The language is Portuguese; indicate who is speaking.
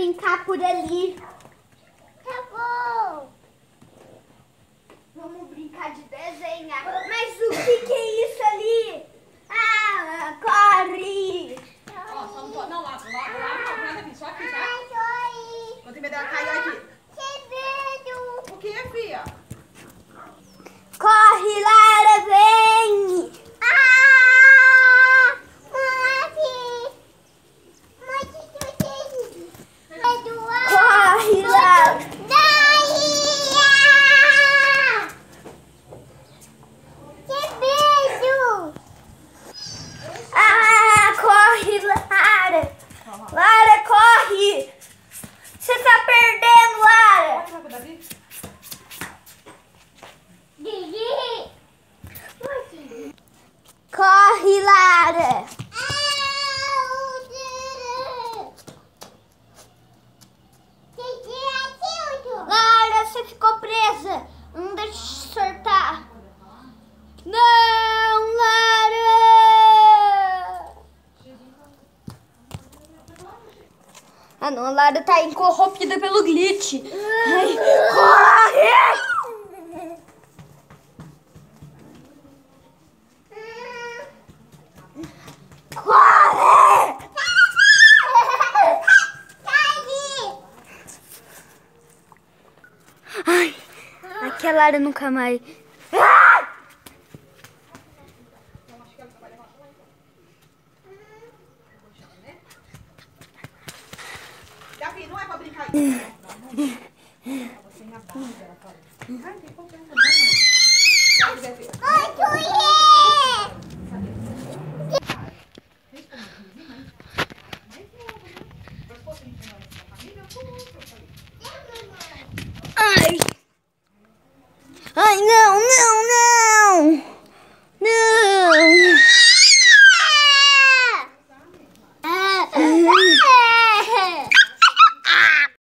Speaker 1: brincar por ali. Tá bom. Vamos brincar de desenhar. Mas o que é isso ali? Ah, corre!
Speaker 2: Ó, só não pode. Não, lá não, nada aqui, só aqui, tá? Vou ter medo dela cair aqui. O que é, filha?
Speaker 1: Corre, Lara, vem! Corre, Lara! Corre, Lara! Lara, corre! Você tá perdendo, Lara!
Speaker 2: Pode vai, Davi?
Speaker 1: Corre, Lara! Lara, você ficou presa! Não deixa eu soltar! Não, Lara! Ah não, a Lara tá incorrompida pelo glitch. Ai, corre! Corre! Ai, aqui a Lara nunca mais.
Speaker 2: Davi, não é pra brincar isso. Você na barra dela, fala.